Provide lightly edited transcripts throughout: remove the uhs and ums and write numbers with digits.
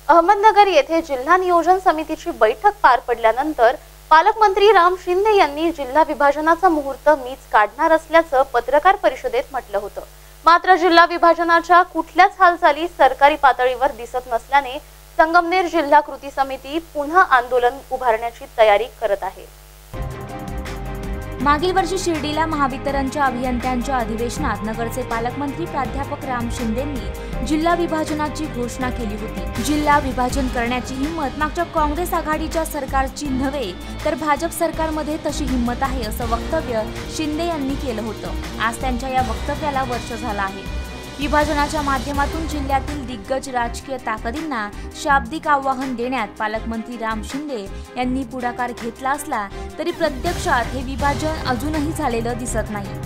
अहमदनगर येथे जिल्हा नियोजन समितीची बैठक पार पडल्यानंतर पालकमंत्री राम शिंदे यांनी जिल्हा विभाजनाचा मुहूर्त मीच काढणार असल्याचं पत्रकार परिषदेत म्हटलं होतं। मात्र जिल्हा विभाजनाच्या कुठल्याच हालचाली सरकारी पातळीवर दिसत नसल्याने संगमनेर जिल्हा कृती समिती पुन्हा आंदोलन उभारण्याची तयारी करत आहे। मागील वर्षी शिर्डीला महावितरणच्या अभियंत्यांच्या अधिवेशनात नगरचे पालकमंत्री प्राध्यापक राम शिंदेंनी जिल्हा विभाजनाची घोषणा केली होती। जिल्हा विभाजन करण्याची हिंमत मागच्या काँग्रेस आघाडीच्या सरकारची नव्हे तर भाजप सरकारमध्ये तशी हिंमत आहे असं वक्तव्य शिंदे यांनी केलं होतं। आज त्यांच्या या वक्तव्याला वर्ष झालं आहे। विभाजनाच्या माध्यमातून जिल्ह्यातील दिग्गज राजकीय ताकदींना शाब्दिक आव्हान देण्यात पालकमंत्री राम शिंदे यांनी पुढाकार घेतला असला तरी प्रत्यक्षात हे विभाजन अजूनही झालेलं दिसत नाही।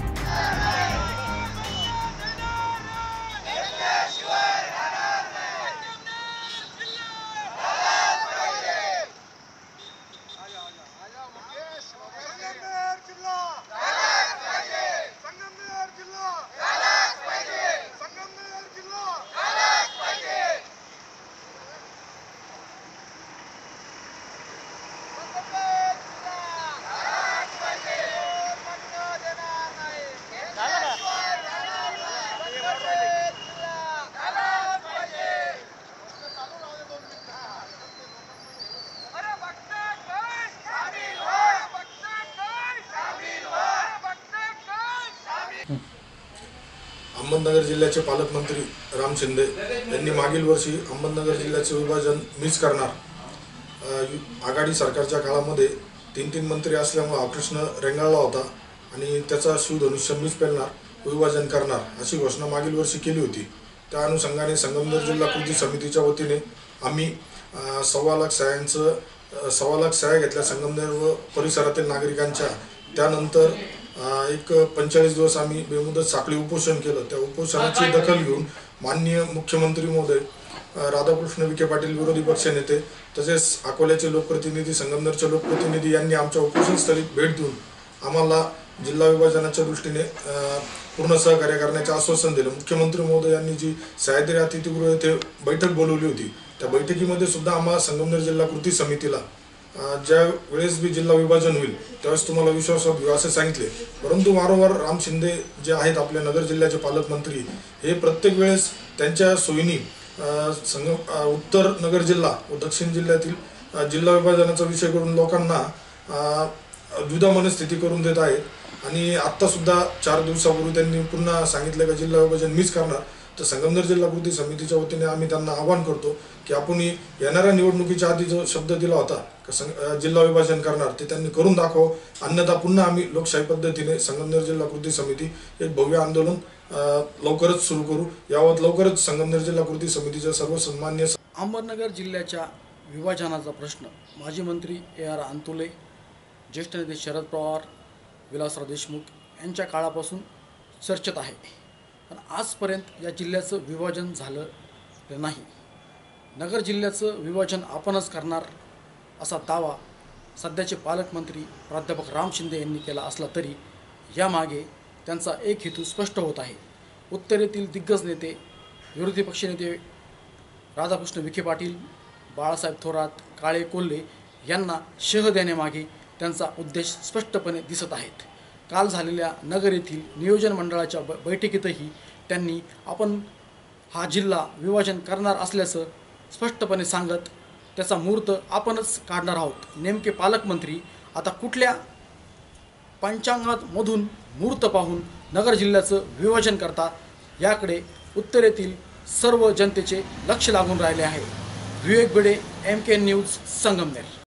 अहमदनगर जिल्ह्याचे पालकमंत्री राम शिंदे यांनी मागील वर्षी अहमदनगर जिल्ह्याचे विभाजन मीच करणार, आघाडी सरकारच्या काळामध्ये 3 मंत्री असल्यामुळे हा प्रश्न रेंगाळला होता आणि त्याचा शिवधनुष्य मीच पेलणार, विभाजन करणार अशी घोषणा मागील वर्षी केली होती। त्या अनुषंगाने संगमनेर जिल्हा कृती समितीच्या वतीने आम्ही 1.25 लाख सह्या घेतल्या संगमनेर व परिसरातील नागरिकांच्या। त्यानंतर एक 45 दिवस आम्ही बेमुदत साखळी उपोषण केलं। त्या उपोषणाची दखल घेऊन माननीय मुख्यमंत्री महोदय राधाकृष्ण विखे पाटील विरोधी पक्षनेते तसेच अकोल्याचे लोकप्रतिनिधी, संगमनेरचे लोकप्रतिनिधी यांनी आमच्या उपोषणस्थळी भेट देऊन आम्हाला जिल्हा विभाजनाच्या दृष्टीने पूर्ण सहकार्य करण्याचे आश्वासन दिले। मुख्यमंत्री महोदय यांनी जी सह्याद्री अतिथीगृह येथे बैठक बोलवली होती त्या बैठकीमध्ये सुद्धा आम्हाला संगमनेर जिल्हा कृती समितीला ज्या वेळेस बी जिल्हा विभाजन होईल त्यावेळेस तुम्हाला विश्वासात घेऊ असे सांगितले। परंतु वारंवार राम शिंदे जे आहेत आपल्या नगर जिल्ह्याचे पालकमंत्री हे प्रत्येक वेळेस त्यांच्या सोयीने उत्तर नगर जिल्हा व दक्षिण जिल्ह्यातील जिल्हा विभाजनाचा विषय करून लोकांना द्विधा मनस्थिती करून देत आहेत। आणि आत्ता सुद्धा 4 दिवसापूर्वी त्यांनी पुन्हा सांगितलं की जिल्हा विभाजन मीच करणार। तर संगमनेर जिल्हा कृती समितीच्या वतीने आम्ही त्यांना आवाहन करतो की आपण येणाऱ्या निवडणुकीच्या आधी जो शब्द दिला होता जिल्हा विभाजन करणार ते त्यांनी करून दाखव, अन्यथा पुन्हा आम्ही लोकशाही पद्धतीने संगमनेर जिल्हा कृती समिती एक भव्य आंदोलन लवकरच सुरू करू। याबाबत लवकरच संगमनेर जिल्हा कृती समितीच्या सर्व सन्मान्य अहमदनगर जिल्ह्याच्या विभाजनाचा प्रश्न माजी मंत्री AR अंतुले, ज्येष्ठ नेते शरद पवार, विलासराव देशमुख यांच्या काळापासून चर्चेत आहे, पण आजपर्यंत या जिल्ह्याचं विभाजन झालं नाही। नगर जिल्ह्याचं विभाजन आपणच करणार असा दावा सध्याचे पालकमंत्री प्राध्यापक राम शिंदे यांनी केला असला तरी यामागे त्यांचा एक हेतू स्पष्ट होत आहे। उत्तरेतील दिग्गज नेते, विरोधी पक्षनेते राधाकृष्ण विखे पाटील, बाळासाहेब थोरात, काळे कोल्हे यांना शह देण्यामागे त्यांचा उद्देश स्पष्टपणे दिसत आहेत। काल झालेल्या नगर येथील नियोजन मंडळाच्या बैठकीतही त्यांनी आपण हा जिल्हा विभाजन करणार असल्याचं स्पष्टपणे सांगत त्याचा मुहूर्त आपणच काढणार आहोत। नेमके पालकमंत्री आता कुठल्या पंचांगामधून मुहूर्त पाहून नगर जिल्ह्याचं विभाजन करतात याकडे उत्तरेतील सर्व जनतेचे लक्ष लागून राहिले आहे। Vivek Bhide, MKN news, Sangamner.